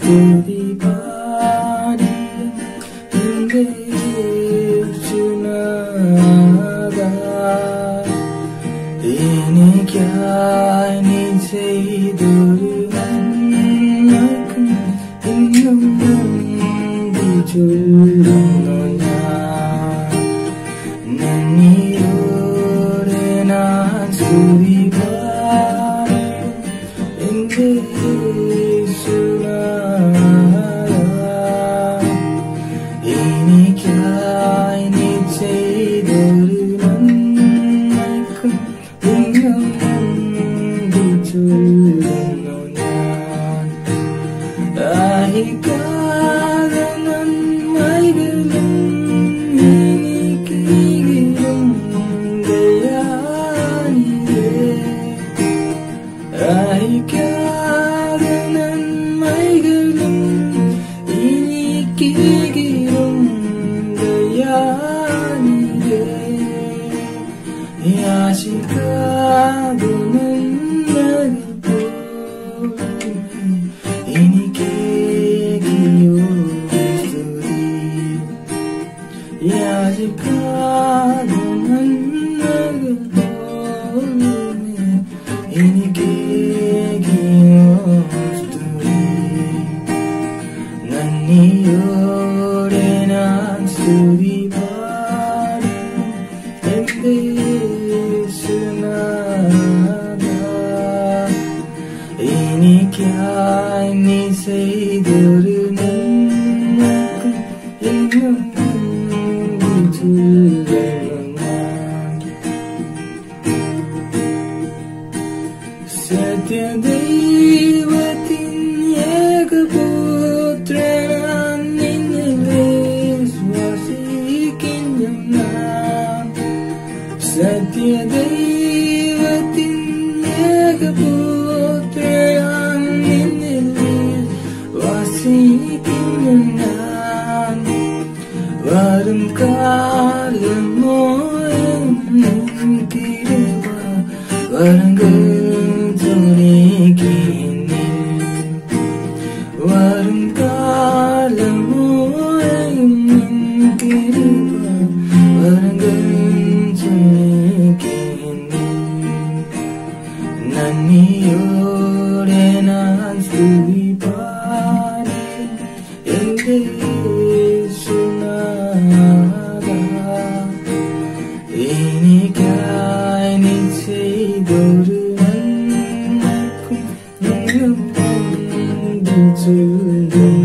സ്തുതി പാടിയും എന്റെ യേശുനാഥാ, എനിക്കായി നീ ചെയ്തൊരു നന്മയ്ക്കും ഇന്നും നന്ദി ചൊല്ലുന്നു ഞാൻ. നന്ദിയോടെ ഞാൻ സ്തുതി പാടിയും എന്റെ യേശുനാഥാ, എനിക്കായി നീ ചെയ്തൊരു നന്മയ്ക്കും ഇന്നും നന്ദി ചൊല്ലുന്നു ഞാൻ. ദാഹിക്കാതെ നന്മകളും എനിക്കെങ്കിലും ദയാനിധേ, ദാഹിക്കാതെ നന്മകളും എനിക്കെങ്കിലും ദയാനിധേ, യാചിക്കാതെ നന്മകൾ പോലും എനിക്കേകിയോ സ്തുതി, യാചിക്കാതെ നന്മകൾ പോലും എനിക്കേകിയോ സ്തുതി. നന്ദിയോടെ ഞാൻ സ്തുതി പാടിയും എന്റെ യേശുനാഥാ, എനിക്കായി നീ ചെയ്തൊരു നന്മയ്ക്കും ഇന്നും നന്ദി ചൊല്ലുന്നു ഞാൻ. സത്യദൈവത്തിൻ ഏകപുത്രനാം നിന്നിൽ വിശ്വസിക്കുന്നു ഞാൻ. സത്യദൈവത്തിൻ ഏകപുത്രനാം നിന്നിൽ വിശ്വസിക്കുന്നു ഞാൻ. വരും കാലമോ എന്നും കൃപ വരങ്ങൾ വരും കാലമോ എന്നും കൃപ വരങ്ങൾ ചൊരിയുന്നു. നന്ദിയോടെ ഞാൻ സ്തുതി പാടിയും എന്റെ യേശുനാഥാ, എനിക്കായി നീ ചെയ്തൊരു നന്മയ്ക്കും ഇന്നും നന്ദി ചൊല്ലുന്നു.